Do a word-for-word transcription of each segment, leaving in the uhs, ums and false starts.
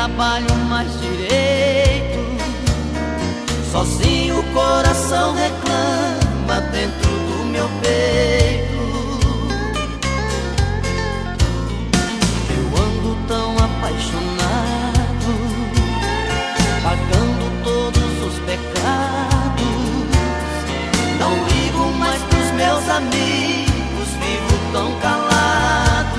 trabalho mais direito. Sozinho o coração reclama dentro do meu peito. Eu ando tão apaixonado, pagando todos os pecados. Não ligo mais pros meus amigos, vivo tão calado.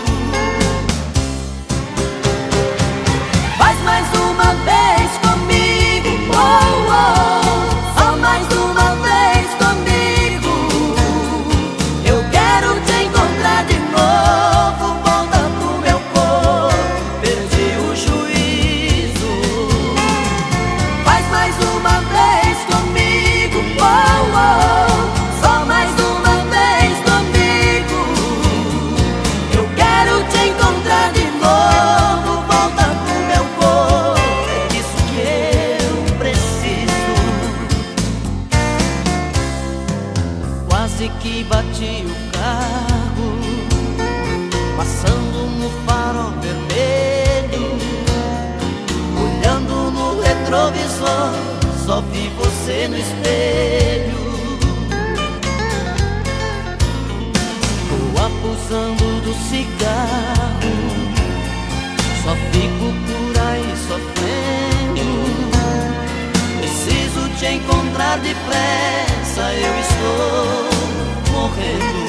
Faz mais uma vez comigo, oh, oh, só mais uma vez comigo. Eu quero te encontrar de novo, volta pro meu corpo, perdi o juízo. Faz mais uma vez comigo, oh, oh, só mais uma vez comigo. Eu quero te encontrar de novo, volta pro meu corpo, é isso que eu preciso. Quase que bati o carro, passando no farol vermelho. Olhando no retrovisor, só vi você no espelho. Tô abusando do cigarro, só fico por aí sofrendo. Preciso te encontrar depressa, eu estou morrendo.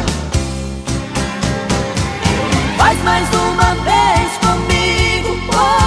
Faz mais uma vez comigo, oh,